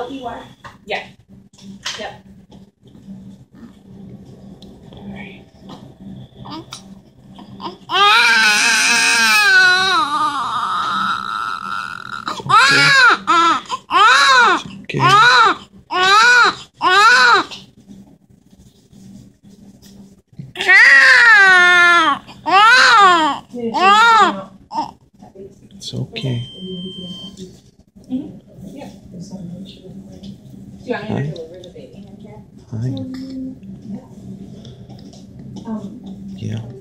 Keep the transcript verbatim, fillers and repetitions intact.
Oh, you are? Yeah. Yep. Okay. It's okay. Mm-hmm. Yep. Do I need to deliver the baby in here? Hi. Um, Yeah.